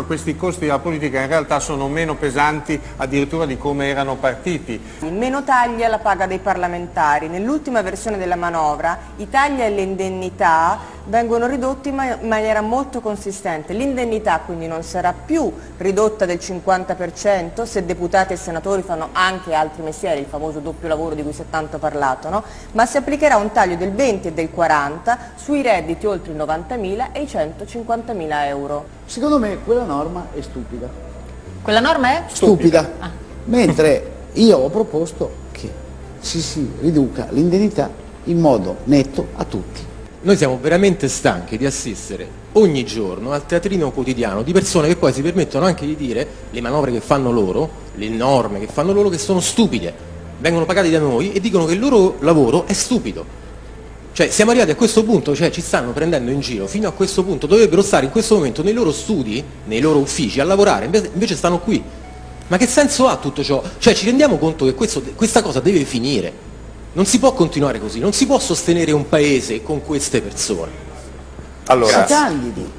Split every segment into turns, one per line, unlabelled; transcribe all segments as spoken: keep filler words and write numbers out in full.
questi costi della politica in realtà sono meno pesanti addirittura di come erano partiti.
Meno tagli alla paga dei parlamentari. Nell'ultima versione della manovra i tagli alle indennità vengono ridotti in maniera molto consistente. L'indennità quindi non sarà più ridotta del cinquanta per cento se deputati e senatori fanno anche altri mestieri, il famoso doppio lavoro di cui si è tanto parlato, no? Ma si applicherà un taglio del venti e del quaranta sui redditi oltre i novantamila e i centocinquantamila euro.
Secondo me quella norma è stupida.
Quella norma è?
Stupida.
Ah.
Mentre io ho proposto che si, si riduca l'indennità in modo netto a tutti.
Noi siamo veramente stanchi di assistere ogni giorno al teatrino quotidiano di persone che poi si permettono anche di dire le manovre che fanno loro, le norme che fanno loro, che sono stupide, vengono pagati da noi e dicono che il loro lavoro è stupido. Cioè siamo arrivati a questo punto, cioè ci stanno prendendo in giro, fino a questo punto dovrebbero stare in questo momento nei loro studi, nei loro uffici a lavorare, invece stanno qui. Ma che senso ha tutto ciò? Cioè ci rendiamo conto che questo, questa cosa deve finire. Non si può continuare così, non si può sostenere un paese con queste persone.
Allora,
si candidi.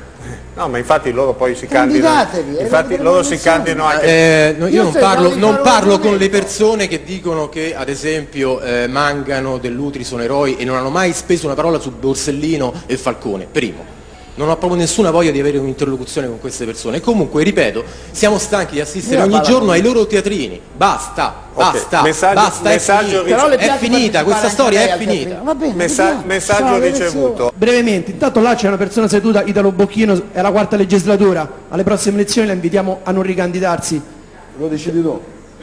No, ma infatti loro poi si candidano. Infatti loro si candidano anche.
Eh, no, io, io non parlo, non parlo con le persone che dicono che ad esempio eh, Mangano, Dell'Utri sono eroi e non hanno mai speso una parola su Borsellino e Falcone, primo. Non ho proprio nessuna voglia di avere un'interlocuzione con queste persone. E comunque, ripeto, siamo stanchi di assistere ogni giorno ai loro teatrini. Basta,
okay.
basta,
messaggio,
basta,
messaggio
è, finita. è finita, questa storia è finita.
Va bene,
Messa messaggio ricevuto.
Brevemente, intanto là c'è una persona seduta, Italo Bocchino, è la quarta legislatura. Alle prossime elezioni la invitiamo a non ricandidarsi.
Lo decidi tu.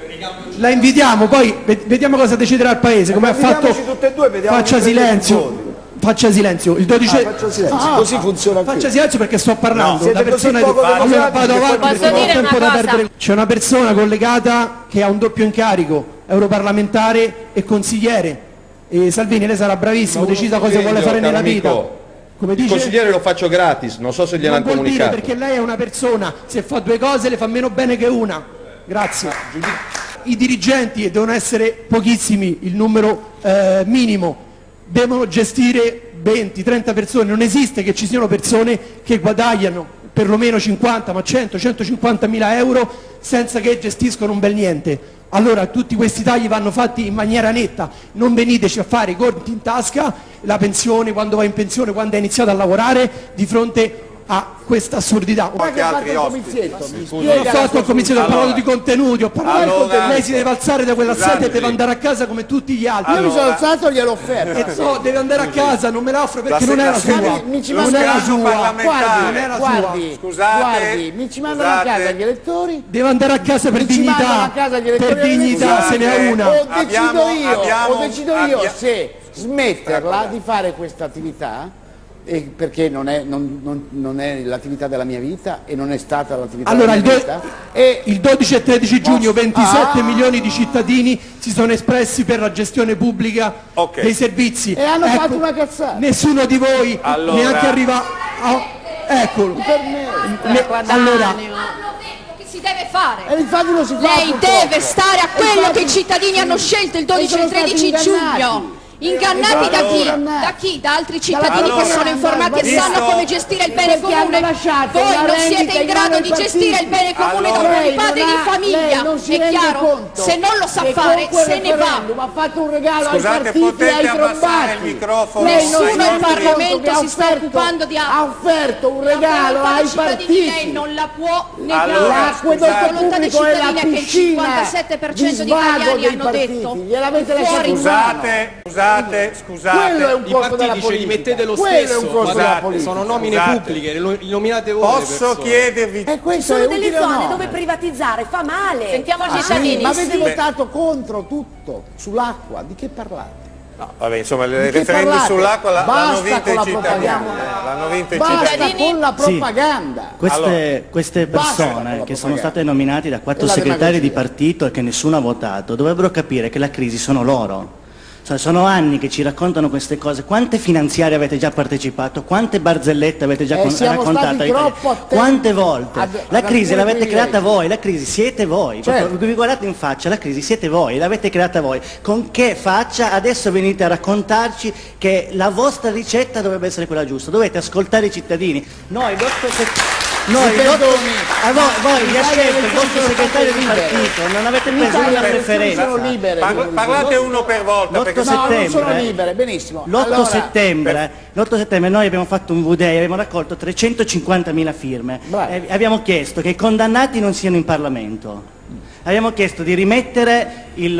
La invitiamo, poi vediamo cosa deciderà il Paese. Come ha fatto,
tutte e due, vediamo
faccia silenzio. Faccia silenzio, il dodici...
ah, faccia silenzio. Ah, così funziona qui.
Faccia silenzio perché sto parlando.
No,
da persona di... Allora vado avanti perché non ho tempo da perdere. C'è una persona collegata che ha un doppio incarico, europarlamentare e consigliere. E Salvini, lei sarà bravissimo, decida cosa vuole fare nella vita. Come dice?
Il consigliere lo faccio gratis, non so se gliel'hanno comunicato.
Dire perché lei è una persona, se fa due cose le fa meno bene che una. Grazie. I dirigenti, e devono essere pochissimi, il numero eh, minimo, devono gestire venti trenta persone. Non esiste che ci siano persone che guadagnano perlomeno cinquanta, ma cento centocinquantamila euro senza che gestiscono un bel niente. Allora tutti questi tagli vanno fatti in maniera netta, non veniteci a fare i conti in tasca, la pensione, quando vai in pensione, quando hai iniziato a lavorare, di fronte a questa assurdità.
Ma che altri
io ho fatto il comiziato, ho parlato di contenuti, ho parlato allora, di contenuti. Lei si deve alzare da quella sede e deve andare a casa come tutti gli altri.
Allora, io mi sono alzato e gliel'ho offerto.
E so, deve andare a casa, non me la offre perché non è la sua. Non è la sua.
Guardi,
non è la
guardi,
sua.
Scusate,
guardi, mi ci mandano a casa gli elettori.
Deve andare a casa per
mi
dignità. Per dignità se ne ha una.
O decido io, o decido io se smetterla di fare questa attività. E perché non è, non, non, non è l'attività della mia vita e non è stata l'attività
allora,
della mia vita.
E il dodici e tredici giugno ventisette
ah,
milioni di cittadini si sono espressi per la gestione pubblica okay. dei servizi.
E hanno ecco, fatto una cazzata.
Nessuno di voi allora... neanche arriva a... Eccolo.
Per me.
Ne... Allora...
Si deve fare.
E infatti lo si fa,
lei
purtroppo.
deve stare a quello
infatti...
che i cittadini hanno scelto il dodici e tredici giugno. Ingannati da chi? Da chi? Da altri cittadini allora, che sono informati e sanno come gestire il bene comune. Voi non siete in grado di gestire il bene comune allora, da un padre di famiglia. È chiaro? Se non lo sa fare, se ne va.
Ha fatto un regalo
Scusate,
ai partiti e ai trombati.
Nessuno in Parlamento si sta occupando di altro.
Ha offerto un regalo ai partiti.
Lei non la può negare.
L'acquedotto
la volontà dei
pubblico è la
cittadini è che il cinquantasette per cento di italiani hanno detto fuori.
Scusate, scusate, scusate.
I
partiti ce li mettete lo stesso, scusate, sono nomine scusate. pubbliche, li nominate voi.
Posso chiedervi?
E questo
sono
è
delle zone
no?
dove privatizzare fa male.
Sentiamo i
ah,
cittadini.
sì, ma avete
sì.
votato contro tutto, sull'acqua, di che parlate?
No, vabbè, insomma, il referendum sull'acqua l'hanno vinto i cittadini. L'hanno vinto i cittadini.
Basta con la propaganda.
Sì. Queste, allora, queste persone che sono state nominate da quattro segretari di partito e che nessuno ha votato dovrebbero capire che la crisi sono loro. Cioè, sono anni che ci raccontano queste cose. Quante finanziarie avete già partecipato? Quante barzellette avete già
eh,
raccontato? Quante volte? Ad, la crisi l'avete creata voi, la crisi siete voi. Certo. Vi guardate in faccia, la crisi siete voi, l'avete creata voi. Con che faccia adesso venite a raccontarci che la vostra ricetta dovrebbe essere quella giusta? Dovete ascoltare i cittadini. Noi, vostro... Noi, a voi, voi vi ha scelto il vostro segretario di partito, non avete preso una preferenza.
Sono libere.
Par parlate uno per volta.
l'otto settembre,
no, non sono libere, benissimo.
L'otto
allora,
settembre, l'otto settembre noi abbiamo fatto un V D I, abbiamo raccolto trecentocinquantamila firme e abbiamo chiesto che i condannati non siano in Parlamento. Abbiamo chiesto di rimettere il,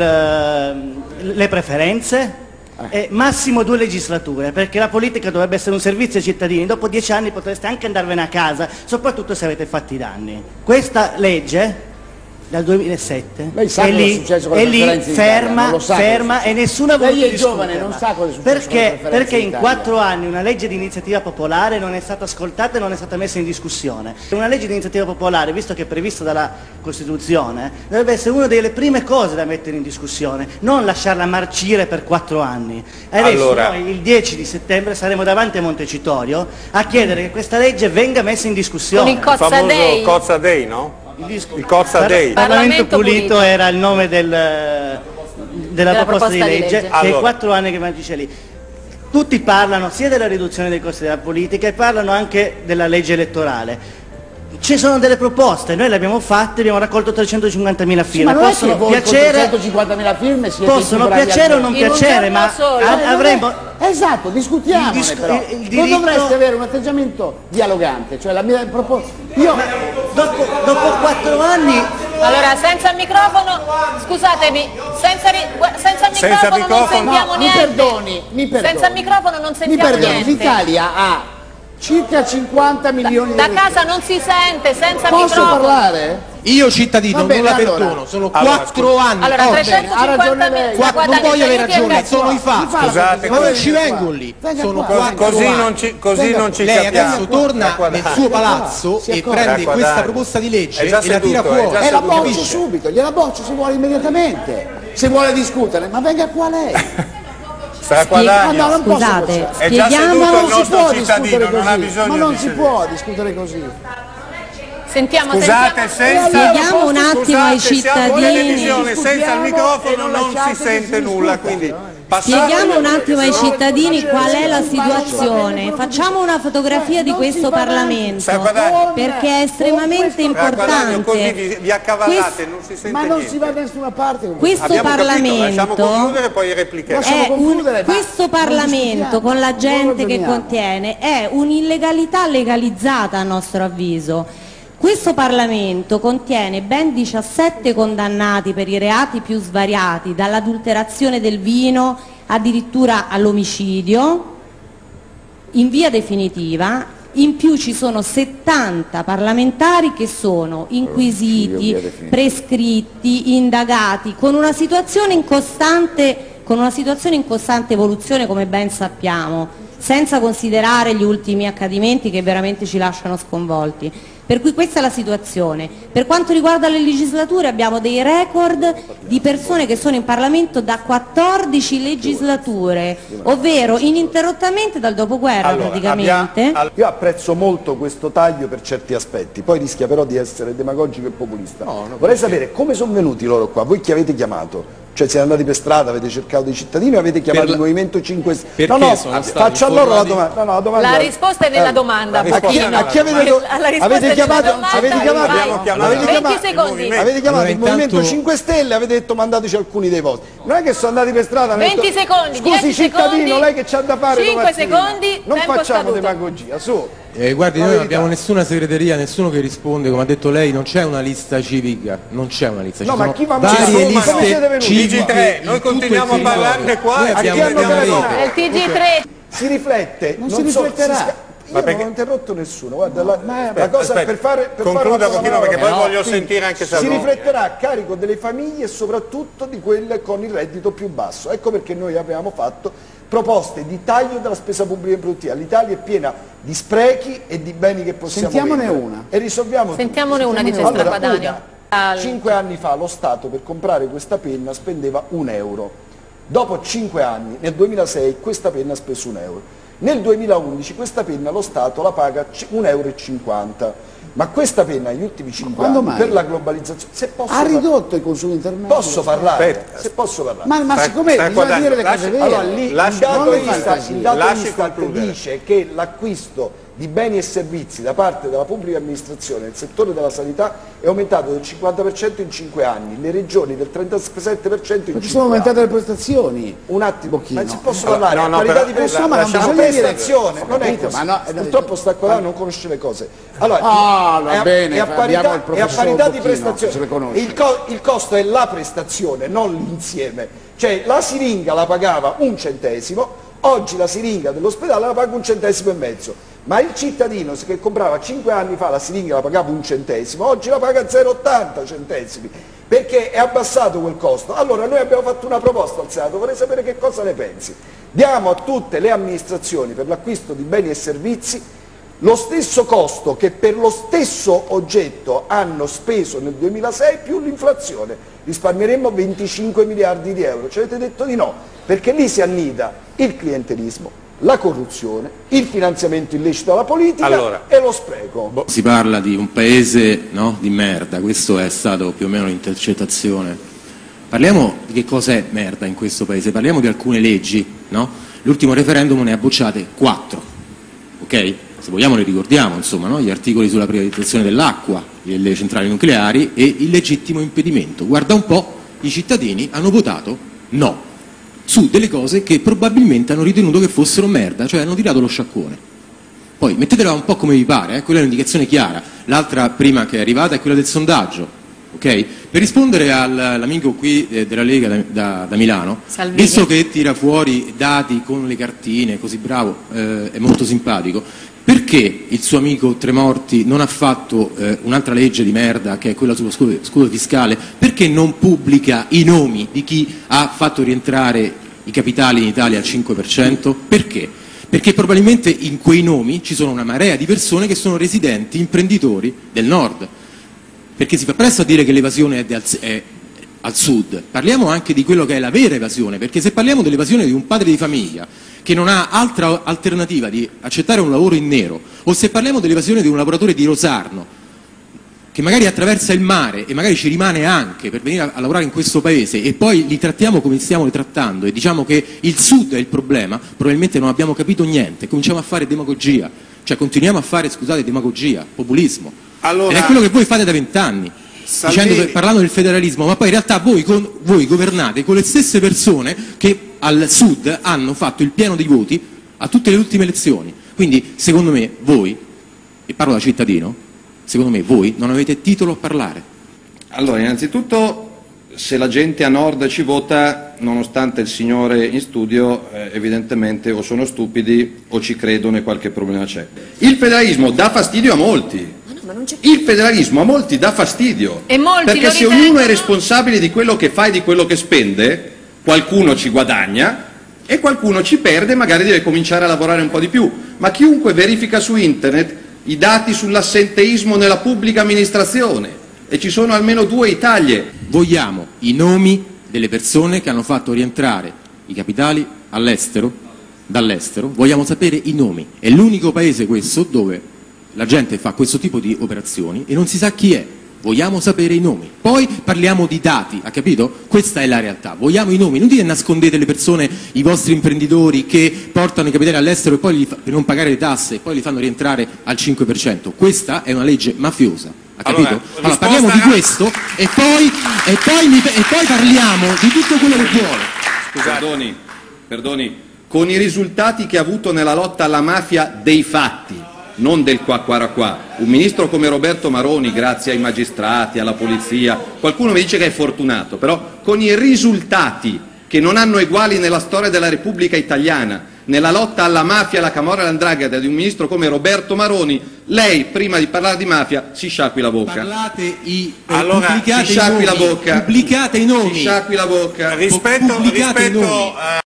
le preferenze e massimo due legislature, perché la politica dovrebbe essere un servizio ai cittadini. Dopo dieci anni potreste anche andarvene a casa, soprattutto se avete fatto i danni. Questa legge dal duemilasette è lì, è lì ferma, ferma e nessuno vuole
discutere. Lei è giovane, non sa cosa è successo.
Perché? Perché in quattro anni una legge di iniziativa popolare non è stata ascoltata e non è stata messa in discussione. Una legge di iniziativa popolare, visto che è prevista dalla Costituzione, dovrebbe essere una delle prime cose da mettere in discussione, non lasciarla marcire per quattro anni. E adesso allora, noi il dieci di settembre saremo davanti a Montecitorio a chiedere che questa legge venga messa in discussione.
Con il Cozza Day. Il famoso Cozza Day, no?
Il,
il Cozza Day.
Il Parlamento pulito, pulito era il nome del, della, della proposta, proposta di legge, di legge. Che allora, è quattro anni che mangisce lì. Tutti parlano sia della riduzione dei costi della politica e parlano anche della legge elettorale. Ci sono delle proposte, noi le abbiamo fatte, abbiamo raccolto trecentocinquantamila firme.
Sì, ma
possono
non è che
piacere,
trecentocinquantamila firme
possono piacere o non piacere, ma avremo...
Esatto, discutiamone il però. Il, il diritto... Non dovreste avere un atteggiamento dialogante, cioè la mia proposta... Io
dopo, dopo quattro anni...
Allora, senza il microfono, scusatemi, senza, senza il microfono, senza non microfono, sentiamo
no,
niente.
Mi perdoni, mi perdoni.
Senza il microfono non sentiamo
mi perdoni,
niente.
L'Italia ha circa cinquanta milioni
da,
di
da casa non si sente, senza
Posso
microfono.
Posso parlare?
Io cittadino,
bene,
non la
allora,
perdono, sono
allora,
quattro anni.
Allora, trecentocinquantamila
non voglio avere ragione, sono i fatti.
Scusate,
ma non ci vengo lì.
Sono
così non ci, così non ci
Lei
capiamo.
adesso torna nel suo palazzo e prende questa proposta di legge e la tira fuori.
E la boccio subito, gliela boccio se vuole immediatamente. Se vuole discutere, ma venga qua lei.
Ma
no, non
Scusate,
è già seduto il nostro cittadino, non ha bisogno
ma non
di
si può discutere così.
Sentiamo,
scusate,
sentiamo.
senza
Spieghiamo un attimo ai cittadini.
Senza il microfono non si sente nulla, quindi
spieghiamo un attimo ai cittadini qual è la situazione. Facciamo una fotografia di questo Parlamento perché è estremamente importante.
Così vi, vi accavallate, non si sente
ma non
niente.
si va da nessuna parte.
Questo
Abbiamo
Parlamento
capito, lasciamo concludere, poi replicheremo.
è un, questo Parlamento con la gente che contiene è un'illegalità legalizzata a nostro avviso. Questo Parlamento contiene ben diciassette condannati per i reati più svariati, dall'adulterazione del vino addirittura all'omicidio, in via definitiva. In più ci sono settanta parlamentari che sono inquisiti, prescritti, indagati, con una situazione in costante, con una situazione in costante evoluzione, come ben sappiamo, senza considerare gli ultimi accadimenti che veramente ci lasciano sconvolti. Per cui questa è la situazione. Per quanto riguarda le legislature abbiamo dei record di persone che sono in Parlamento da quattordici legislature, ovvero ininterrottamente dal dopoguerra allora, praticamente.
Abbiamo, io apprezzo molto questo taglio per certi aspetti, poi rischia però di essere demagogico e populista. No, vorrei sapere come sono venuti loro qua, voi chi avete chiamato? Cioè siete andati per strada, avete cercato dei cittadini o avete chiamato la... il Movimento cinque Stelle? No, no, faccio a loro la domanda. No, no, domanda.
La risposta è nella eh, domanda.
A chi, a chi avete, avete chiamato? Avete chiamato? Avete chiamato, avete chiamato allora, il Movimento intanto... cinque Stelle e avete detto mandateci alcuni dei vostri. Non è che sono andati per strada.
venti
detto,
secondi.
Scusi cittadino, lei che c'ha da fare?
cinque secondi.
Non facciamo demagogia, su.
Eh, guardi, noi non abbiamo nessuna segreteria, nessuno che risponde, come ha detto lei, non c'è una lista civica, non c'è una lista.
No,
ci
ma chi va
varie liste
civiche, noi continuiamo a parlarne qua.
Noi abbiamo una rete.
Il T G tre.
Si riflette,
non,
non
si rifletterà.
So, si Io perché... non ho interrotto nessuno, guarda, la, aspetta, la cosa
aspetta.
per fare... Per
concluda
fare
pochino perché poi
no,
voglio
sì.
sentire anche
Si rifletterà a carico delle famiglie e soprattutto di quelle con il reddito più basso. Ecco perché noi abbiamo fatto proposte di taglio della spesa pubblica improduttiva. L'Italia è piena di sprechi e di beni che possiamo
Sentiamone
vendere.
una.
E risolviamo
Sentiamone
tutto.
una, dice
allora,
Strapadanio.
Al... Cinque anni fa lo Stato per comprare questa penna spendeva un euro. Dopo cinque anni, nel duemilasei, questa penna ha speso un euro. Nel duemilaundici questa penna lo Stato la paga un euro e cinquanta. Ma questa penna negli ultimi cinque anni mai? Per la globalizzazione se posso
ha ridotto i consumi intermedi.
Posso parlare? Aspetta. Se posso parlare.
Ma, ma siccome bisogna guardando, dire le
lasci,
cose vere.
Allora lì lasci, il dato Istat dice che l'acquisto di beni e servizi da parte della pubblica amministrazione nel settore della sanità è aumentato del cinquanta per cento in cinque anni, le regioni del trentasette per cento in cinque anni.
Ma ci sono aumentate le prestazioni.
Un attimo,
Bocchino.
ma si posso parlare?
No, no,
qualità
però-
di prestazione,
ma non
la
bisogna dire-
prestazione,
ho
non è
capito,
così.
ma no, eh,
Purtroppo sta qua non conosce le cose. Allora,
Ah, va
è a,
bene,
è a
abbiamo
parità,
il
è a
professor
parità di
Bocchino, se le
prestazione.
conosce.
Il, co- il costo è la prestazione, non l'insieme. Cioè la siringa la pagava un centesimo, oggi la siringa dell'ospedale la paga un centesimo e mezzo, ma il cittadino che comprava cinque anni fa la siringa la pagava un centesimo, oggi la paga zero virgola ottanta centesimi, perché è abbassato quel costo. Allora noi abbiamo fatto una proposta al Senato, vorrei sapere che cosa ne pensi. Diamo a tutte le amministrazioni per l'acquisto di beni e servizi lo stesso costo che per lo stesso oggetto hanno speso nel duemilasei più l'inflazione, risparmieremmo venticinque miliardi di euro. Ci avete detto di no, perché lì si annida il clientelismo, la corruzione, il finanziamento illecito alla politica
Allora.
e lo spreco.
Si parla di un paese, no, di merda, questo è stato più o meno l'intercettazione. Parliamo di che cos'è merda in questo paese, parliamo di alcune leggi, no? L'ultimo referendum ne ha bocciate quattro, ok? Se vogliamo le ricordiamo, insomma, no? Gli articoli sulla privatizzazione dell'acqua, delle centrali nucleari e il legittimo impedimento. Guarda un po', i cittadini hanno votato no, su delle cose che probabilmente hanno ritenuto che fossero merda, cioè hanno tirato lo sciacquone. Poi mettetela un po' come vi pare, eh? Quella è un'indicazione chiara. L'altra prima che è arrivata è quella del sondaggio, ok? Per rispondere al- all'amico qui eh, della Lega da, da- da Milano,
Salvini.
visto che tira fuori dati con le cartine, così bravo, eh, è molto simpatico, perché il suo amico Tremorti non ha fatto eh, un'altra legge di merda che è quella sullo scudo, scudo fiscale? Perché non pubblica i nomi di chi ha fatto rientrare i capitali in Italia al cinque per cento? Perché? Perché probabilmente in quei nomi ci sono una marea di persone che sono residenti, imprenditori del nord. Perché si fa presto a dire che l'evasione è, de- è al sud, parliamo anche di quello che è la vera evasione, perché se parliamo dell'evasione di un padre di famiglia che non ha altra alternativa di accettare un lavoro in nero, o se parliamo dell'evasione di un lavoratore di Rosarno che magari attraversa il mare e magari ci rimane anche per venire a, a lavorare in questo paese e poi li trattiamo come stiamo trattando e diciamo che il sud è il problema, probabilmente non abbiamo capito niente, cominciamo a fare demagogia, cioè continuiamo a fare, scusate, demagogia, populismo.
Allora,
ed è quello che voi fate da vent'anni, dicendo, parlando del federalismo, ma poi in realtà voi, con, voi governate con le stesse persone che al sud hanno fatto il pieno dei voti a tutte le ultime elezioni. Quindi secondo me voi, e parlo da cittadino, secondo me voi non avete titolo a parlare.
Allora, innanzitutto, se la gente a nord ci vota, nonostante il signore in studio, eh, evidentemente o sono stupidi o ci credono e qualche problema c'è. Il federalismo dà fastidio a molti. Il federalismo a molti dà fastidio,
E molti
perché
lo
se
ritengono-
ognuno è responsabile di quello che fa e di quello che spende, qualcuno ci guadagna e qualcuno ci perde e magari deve cominciare a lavorare un po' di più. Ma chiunque verifica su internet i dati sull'assenteismo nella pubblica amministrazione, e ci sono almeno due Italie.
Vogliamo i nomi delle persone che hanno fatto rientrare i capitali all'estero, dall'estero, vogliamo sapere i nomi. È l'unico paese questo dove la gente fa questo tipo di operazioni e non si sa chi è. Vogliamo sapere i nomi. Poi parliamo di dati, ha capito? Questa è la realtà. Vogliamo i nomi. Non dite nascondete le persone, i vostri imprenditori che portano i capitali all'estero e poi li fa- per non pagare le tasse e poi li fanno rientrare al cinque per cento. Questa è una legge mafiosa. Ha capito?
Allora,
Allora, parliamo di
risposta-
questo e poi, e, poi, mi- e poi parliamo di tutto quello che vuole.
Perdoni, perdoni, con i risultati che ha avuto nella lotta alla mafia dei fatti, non del qua qua qua. Un ministro come Roberto Maroni, grazie ai magistrati, alla polizia, qualcuno mi dice che è fortunato, però con i risultati che non hanno eguali nella storia della Repubblica Italiana, nella lotta alla mafia, alla camorra e all'andrangheta di un ministro come Roberto Maroni, lei prima di parlare di mafia si sciacqui la bocca.
Parlate i, eh,
Allora,
pubblicate
si
i
sciacqui
nomi,
la bocca.
pubblicate i nomi.
Si sciacqui la bocca.
rispetto,
pubblicate i
rispetto
nomi.
eh,